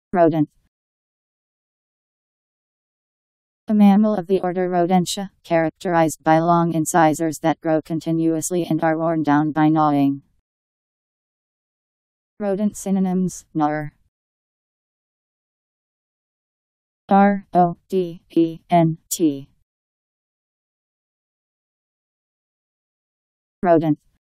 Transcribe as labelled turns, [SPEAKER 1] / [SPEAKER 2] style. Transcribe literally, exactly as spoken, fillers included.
[SPEAKER 1] Rodent. A mammal of the order Rodentia, characterized by long incisors that grow continuously and are worn down by gnawing. Rodent synonyms: gnawer, R O D E N T. Rodent.